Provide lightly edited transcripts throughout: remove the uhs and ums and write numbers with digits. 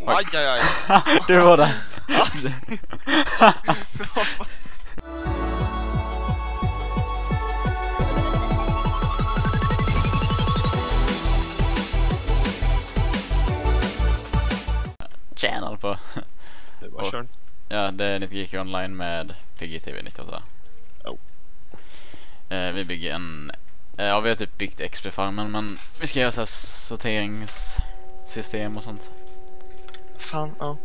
Aj, aj, aj. Du var där. Channel på. Det var kört. Ja, det är 90 Geek Online med PGTV 98. Oh. Vi bygger en... Ja, vi har typ byggt XP-farmen, men vi ska göra så här sorteringssystem och sånt. Fan, ja.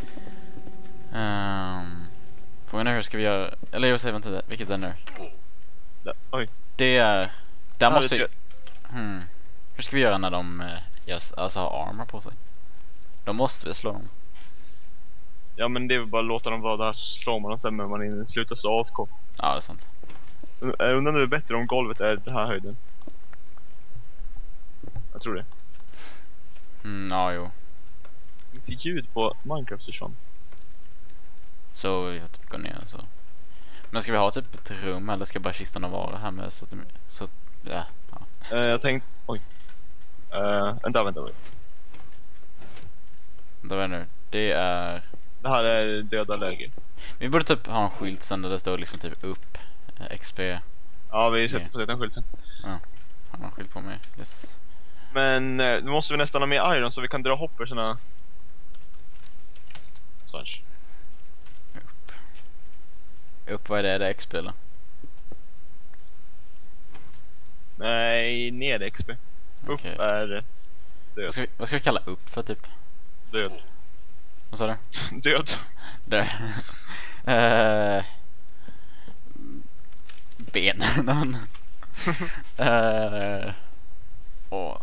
Frågan är hur ska vi göra... Eller jag säger vänta, vilket är det nu? Oj. Det är... Där måste det vi... Hur ska vi göra när de alltså har armor på sig? De måste vi slå dem. Ja, men det är väl bara att låta dem vara där, så slår man dem sen när man in slutar så AFK. Ja, det är sant. Jag undrar om det är bättre om golvet är den här höjden. Jag tror det. Ja, jo. Inte ljud på Minecraft försvann. Så jag typ går ner så. Men ska vi ha typ ett rum eller ska bara kistorna vara här med så ja. Jag tänkte... Oj. Vänta. Vänta nu. Det är... Det här är döda läge. Vi borde typ ha en skylt sen där det står liksom typ upp XP. Ja, vi sätter på den skylten. Ja. Har någon skylt på mig. Yes. Men nu måste vi nästan ha med iron så vi kan dra hoppersarna. Slash. Upp, vad är det? Är det XP eller? Nej, ner XP. Upp Okej. är död. Vad ska vi kalla upp för typ? Död. Vad sa du? Död. Där. Ben. Och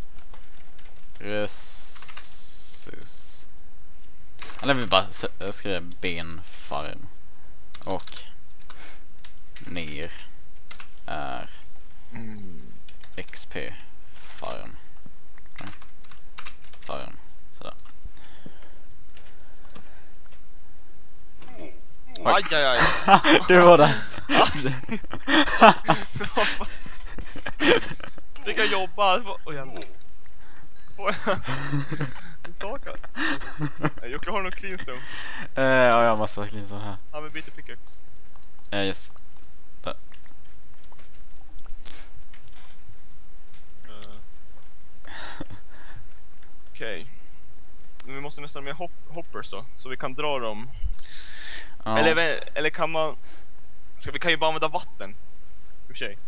resus. Eller vi bara skriver benfarm. Och ner är XP farm. Farm. Sådär. Aj, aj, aj. Du var där. Det kan jobba. Oj, jävlar. En sak här. Jocke har någon cleanstone. Ja, jag har massa cleanstone här. Ja, men byter pickaxe. Yes. Där. Okej. Men vi måste nästan med hoppers då, så vi kan dra dem. Ja. Eller kan man... Vi kan ju bara använda vatten. I och för sig.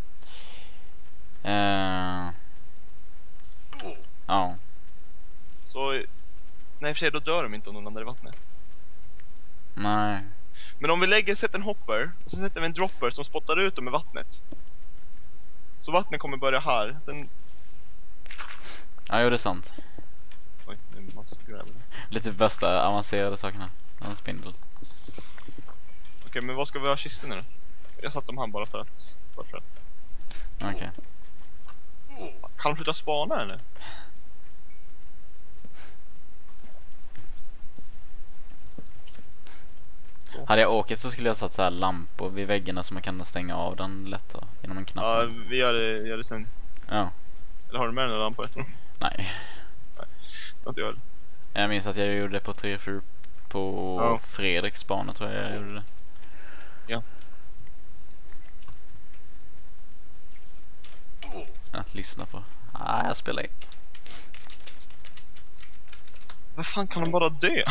Ja. Så... Nej, i och för sig, då dör de inte om de landar i vattnet. Nej. Men om vi sätter en hopper och sen sätter vi en dropper som spottar ut dem i vattnet. Så vattnet kommer börja här. Sen... Ja, jo, det är sant. Oj, det är en massa gräver. Lite bästa avancerade sakerna. En spindel. Okej, men vad ska vi ha kistorna nu? Jag satt dem här bara för att... Okej. Kan de sluta spana eller? Hade jag åkt så skulle jag satt så här lampor vid väggarna så man kan stänga av den lätt då, genom en knapp. Ja, vi gör det sen. Ja. Eller har du med den där lampan? Nej. Inte jag. Jag minns att jag gjorde det på 3-4 på Fredriks bana, tror jag gjorde det. Ja. Lyssna på. Jag spelar in. Vad fan, kan de bara dö?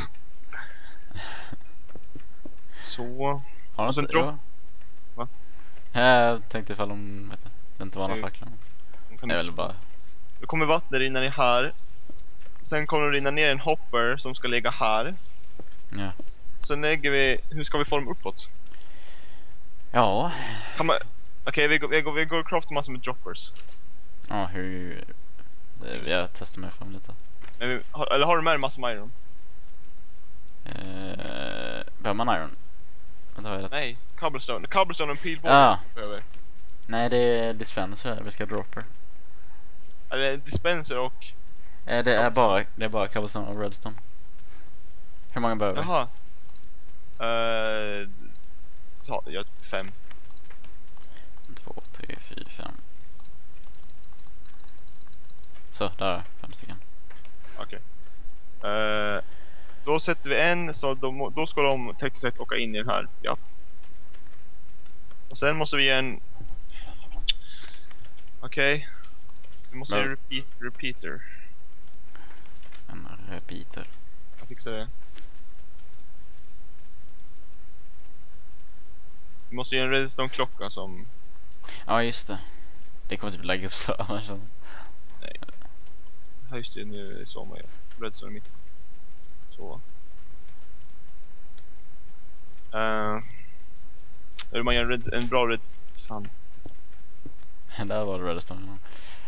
Så. Har du inte drop? det? Va? Jag tänkte ifall de det inte var några facklar. Jag vill bara... Då kommer vattnet rinna ner här. Sen kommer det rinna ner en hopper som ska ligga här. Ja. Sen lägger vi... Hur ska vi få dem uppåt? Ja. Kan man... Okej, vi går och craftar massor med droppers. Ja, hur... Jag testar mig fram lite. Men eller har du med en massa iron? Behöver man iron? Nej, cobblestone. Cobblestone och en pilbåge. Ja. Behöver. Nej, det är dispenser vi ska dropper. Eller dispenser och... Det är bara cobblestone och redstone. Hur många behöver vi? Jaha. Jag 5. 2, 3, 4, 5. Så, där är 5 stycken. Okej. Då sätter vi en, så då ska de tekniskt sett åka in i den här. Ja. Och sen måste vi ge en... Okej. Vi måste ge en repeater. En repeater. Jag fixar det. Vi måste ge en redstone-klocka som... Ja, just det. Det kommer typ lägga upp servern så. Nej. Ja, just det, nu är det så man gör. Redstone mitt. Så. Man gör en bra red... Fan. Där var det redstone.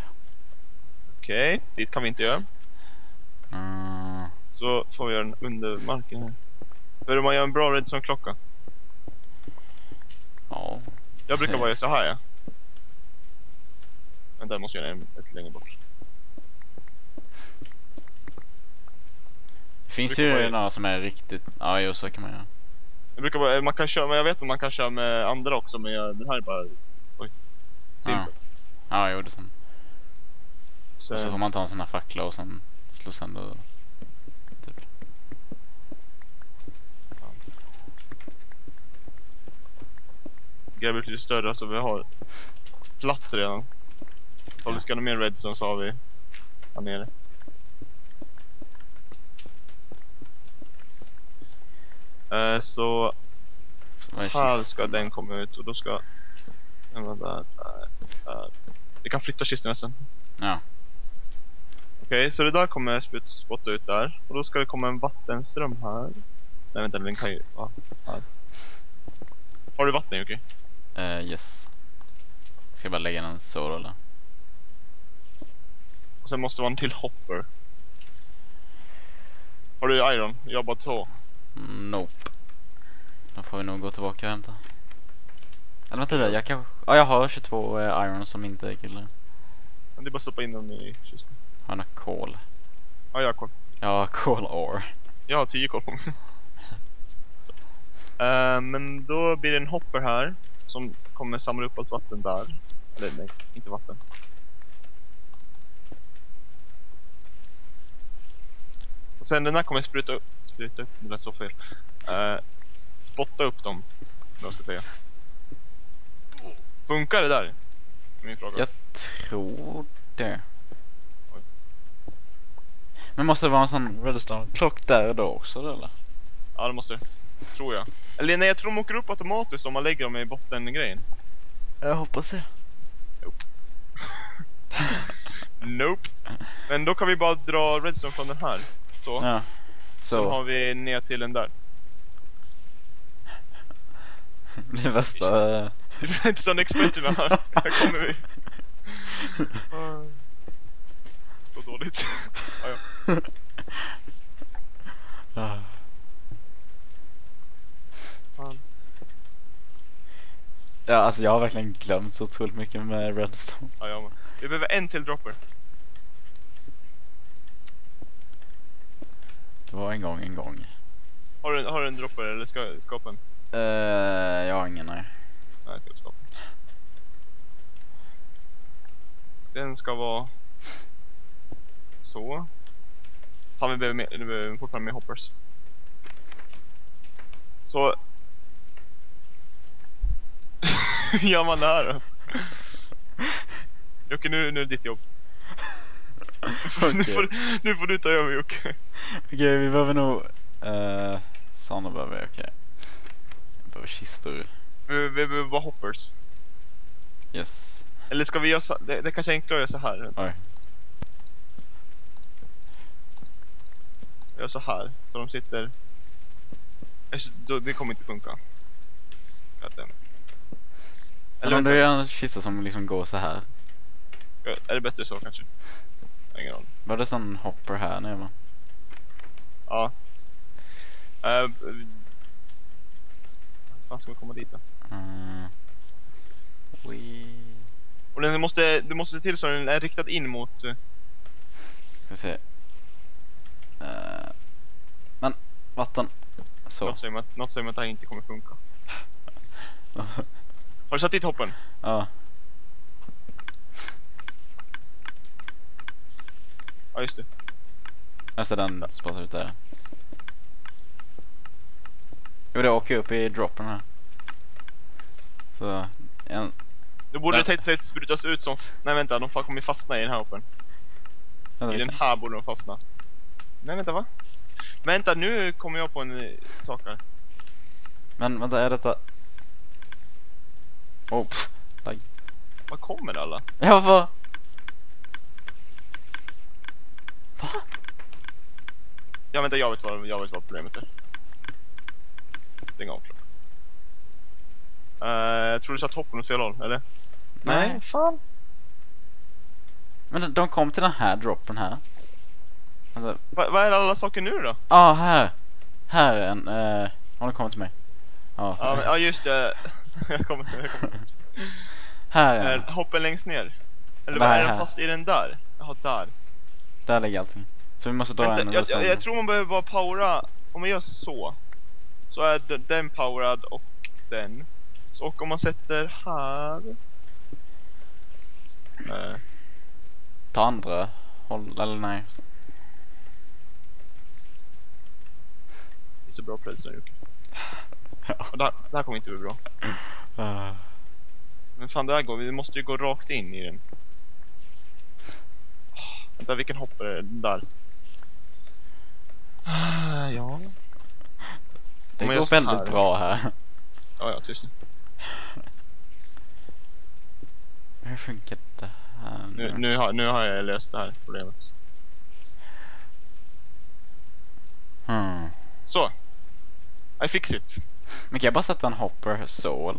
Okej, dit kan vi inte göra. Så får vi göra den under marken här. Hur man gör en bra redstone-klocka? Ja. Jag brukar bara göra så här, ja. Men där måste jag göra ett längre bort. Det finns ju några som är riktigt... Ja, jo, så kan man göra. Jag brukar bara, man kan köra, men jag vet att man kan köra med andra också, men den här är bara... Oj. Simpel. Ja, jo, det är sant. Så får man ta en sån här fackla och sen slå sönder typ. gräver ut lite större så vi har plats redan. Om vi ska ha mer redstone så har vi här nere. Så här ska den komma ut och då ska den vara där. Vi kan flytta kistorna sen. Ja. Okej, så det där kommer spotta ut där. Och då ska det komma en vattenström här. Nej vänta, den kan ju... Ja, här. Har du vatten, Jocke? Yes. Ska jag bara lägga en så eller? Och sen måste man till hopper. Har du iron? Jobbat så? Nope. Då får vi nog gå tillbaka och hämta. Eller vänta där, jag kan... Ja, jag har 22 iron som inte är kul. Det är bara att stoppa in dem i kistan. Har några kol? Ja, jag har kol. Jag har kol ore. Jag har 10 kol på mig. Men då blir det en hopper här som kommer samla upp allt vatten där. Eller nej, inte vatten. Och sen den här kommer spruta upp, det lät så fel. Spotta upp dem, om jag ska säga. Funkar det där? Min fråga. Jag tror det. Men måste det vara en sån redstone-klock där då också eller? Ja, det måste det. Tror jag. Eller nej, jag tror de åker upp automatiskt om man lägger dem i botten-grejen. Jag hoppas det. Nope. Nope. Men då kan vi bara dra redstone från den här. Så. Ja. Så. Sen har vi ner till den där. Det värsta... Det blir inte sån expert med här. Här kommer vi. Så dåligt. Ja. Fan. Ja, alltså jag har verkligen glömt så otroligt mycket med redstone. Ja, men. Vi behöver en till dropper. Det var en gång. Har du en dropper eller ska jag skapa en? Jag har ingen, nej. Nej, jag ska skapa. Den ska vara så. Fan, vi behöver fortfarande med hoppers. Så. Hur gör man det här då? Jocke, nu är det ditt jobb. Okay. nu får du ta över, Jocke. Okej, vi behöver nog... sådana behöver vi, okej. Vi behöver kistor. Vi behöver bara hoppers. Yes. Eller ska vi göra så... Det kanske är enklare att göra så här. Oj. Gör så här. Så de sitter... Det kommer inte funka. Eller om du gör en kista som liksom går så här. Är det bättre så kanske? Ingen aning. Var det sån hopper här nu va? Ja. Fan, ska vi komma dit då? Och du måste se till så den är riktad in mot... Ska vi se. Men, vatten. Så. Något säger mig att det här inte kommer funka. Har du satt dit hoppen? Ja. Ja, just det. Alltså den spottar ut där. Jo, det åker upp i droppen här. Så en... Nu borde det tänkte sig sprutas ut som... Nej vänta, de kommer fastna i den här hoppen. I den här borde de fastna. Nej vänta, va? Vänta, nu kommer jag på en sak här. Men vänta, är detta... Oh, lag. Vad kommer det alla? Ja, vad? Va? Ja vänta, jag vet vad problemet är. Stäng av klockan. Jag tror du satt hoppen åt fel håll, eller? Nej, fan. Men de kom till den här droppen här. Alltså... Vad är alla saker nu då? Här. Här är en... Har de kommit till mig? Ja, just det. jag kommer. Här är en. Hoppen längst ner. Eller vad är den fast i den där? Jaha, där. Där ligger allting. Så vi måste dra en. Jag tror man behöver bara powera. Om man gör så är den powerad och den. Och om man sätter här. Ta andra håll, eller nej. Det är så bra plötsligt Jocke. Och det här kommer inte bli bra. Men fan, det här går. Vi måste ju gå rakt in i den. Vänta, vilken hopp är det? Där. Ja. Det går väldigt bra här. Ja, tyst nu. Hur funkar det här nu har jag löst det här problemet. Så. I fix it. Men kan jag bara sätta en hopper så?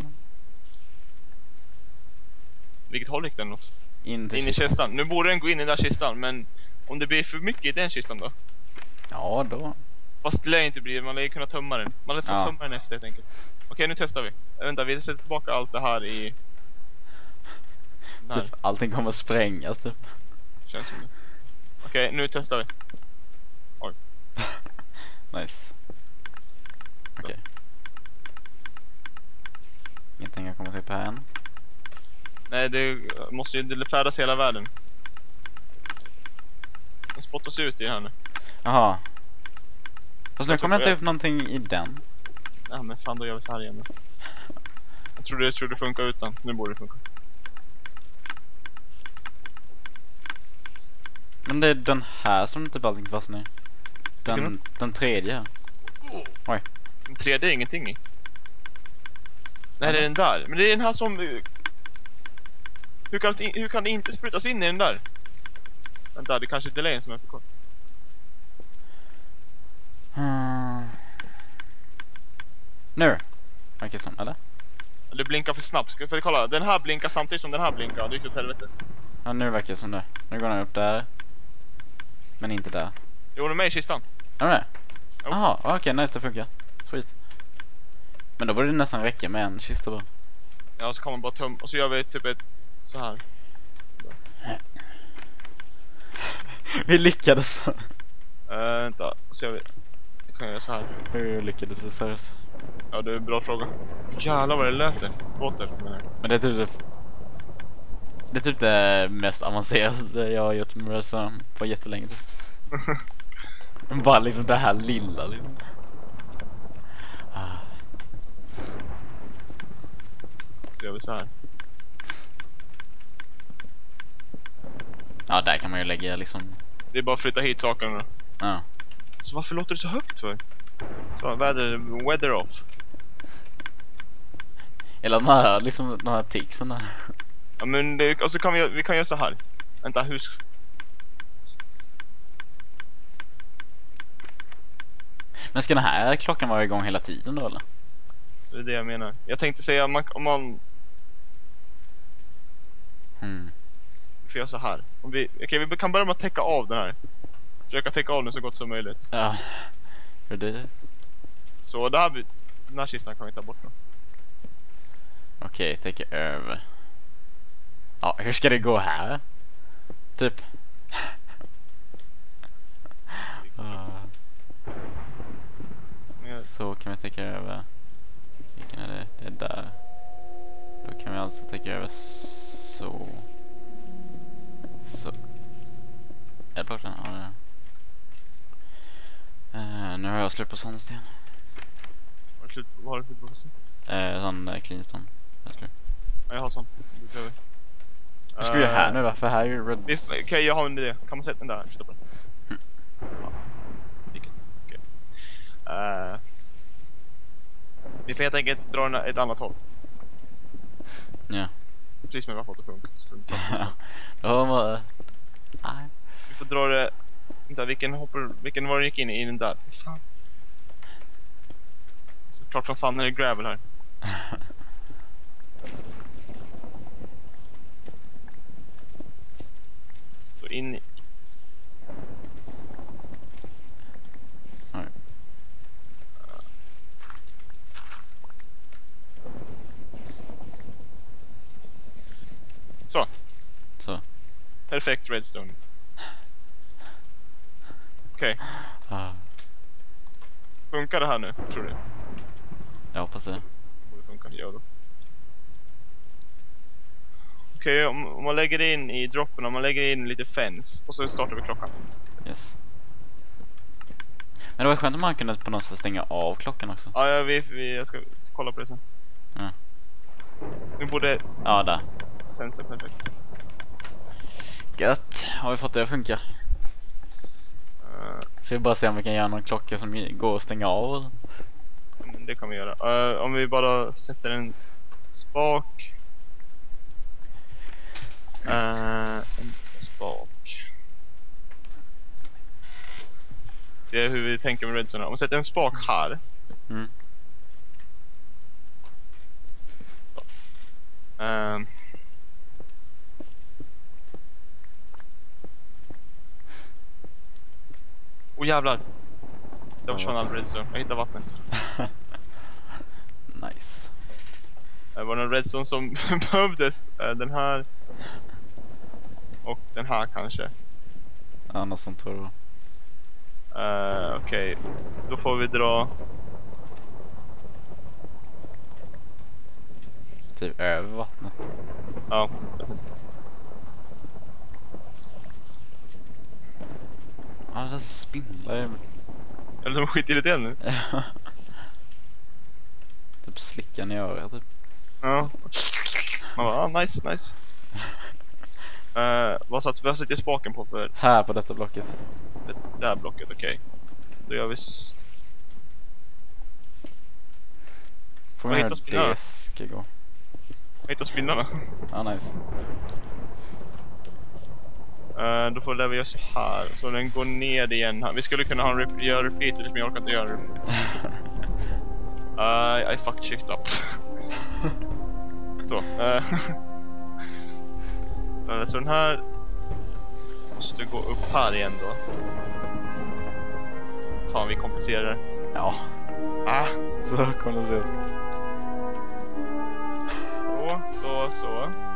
Vilket håll gick den åt? In i kistan. Nu borde den gå in i den där kistan, men om det blir för mycket i den kistan då? Ja, då. Fast det lär inte bli, man lär ju kunna tömma den. Man lär få tömma den efter helt enkelt. Okej, nu testar vi. Vänta, vi sätter tillbaka allt det här i... Typ, allting kommer sprängas typ. Känns som det. Okej, nu testar vi. Oj. Nice. Okej. Ingenting har kommit upp här än. Nej, det måste ju färdas hela världen. Den spottas ut i den här nu. Jaha. Fast nu kommer jag inte upp någonting i den. Ja, men fan, då gör vi så här igen nu. Jag tror det funkar utan. Nu borde det funka. Men det är den här som typ allting fastnar i. Den tredje här. Oj. Den tredje är ingenting i. Nej, det är den där. Men det är den här som... Hur kan det inte sprutas in i den där? Vänta, det är kanske delayen som är för kort. Nu. Verkar som, eller? Det blinkar för snabbt. Ska vi kolla? Den här blinkar samtidigt som den här blinkar. Det gick åt helvete. Ja, nu verkar det som det. Nu går den upp där. Men inte där. Jo, den är med i kistan. Är det? Jaha, okej, nice, det funkar. Sweet. Men då borde det nästan räcka med en kista bara. Ja, så kan man bara tömma. Och så gör vi typ ett så här. Vi lyckades. Vänta, så gör vi. Jag kan göra så här. Hur lyckades det seriöst? Ja, det är en bra fråga. Jävlar vad det lät det. Men det är typ det mest avancerade jag har gjort med det på jättelänge. Bara liksom det här lilla liksom. Så gör vi så här. Ja, där kan man ju lägga liksom. Det är bara att flytta hit sakerna då. Ja. Så varför låter det så högt för? Så weather off. Eller de här liksom de här ticsen där. Ja, men det, och så kan vi kan göra så här. Vänta, hur... Men ska den här klockan vara igång hela tiden då eller? Det är det jag menar. Jag tänkte säga om man får göra så här. Okej, vi kan börja med att täcka av den här. Försöka täcka av den så gott som möjligt. Ja. För det. Så den här kistan kan vi ta bort nu. Okej, täcka över. Ja, hur ska det gå här? Typ. Så kan vi täcka över. Vilken är det? Det är där. Då kan vi alltså täcka över så. Så. Är det bort den? Ja, Nu har jag slut på sandsten. Vad har du slut på sandsten? Sån cleanstone. Ja, jag har sån. Hur ska vi göra här nu då? För här är ju red. Okej, jag har en idé. Kan man sätta den där? Stopp den. Ja. Okej. Vi får helt enkelt dra ett annat håll. Ja. Precis som jag har fått att funka. Nej. Vi får dra det. Vänta, vilken var det gick in i den där? Fan. Så klart som fan är det gravel här. Så in i... Nej. Så. Perfekt redstone. Okej. Funkar det här nu, tror du? Jag hoppas det. Borde funka, gör då. Okej, om man lägger in i droppen, om man lägger in lite fence och så startar vi klockan. Yes. Men det var skönt om man kunde på något sätt stänga av klockan också. Ja, jag ska kolla på det sen. Ja. Nu borde... Ja, där. Fence är perfekt. Gött. Har vi fått det att funka? Så vi bara se om vi kan göra någon klocka som går att stänga av. Det kan vi göra. Om vi bara sätter en spak. En spak. Det är hur vi tänker med redstone. Om vi sätter en spak här. Mm. Jävlar. Det försvann all redstone. Jag hittade vattnet. Nice. Det var en redstone som behövdes. Den här. Och den här kanske. Ja, något sånt tror jag. Okej. Då får vi dra. Typ över vattnet. Ja. Ja, det är spindlar. Eller de skiter i det nu. Typ slickan i örat typ. Ja. Man bara, nice. Vad sätter jag spaken på för? Här på detta blocket. Det här blocket, okej. Då gör vi Får vi höra det ska gå. Jag hittar spinnarna. Ja, nice. Då får vi göra så här. Så den går ner igen här. Vi skulle kunna ha göra repeat, men jag orkar inte göra det. I fucked shit up. Så. Så den här måste gå upp här igen då. Fan, vi komplicerar. Ja. Så kommer det se ut. Så.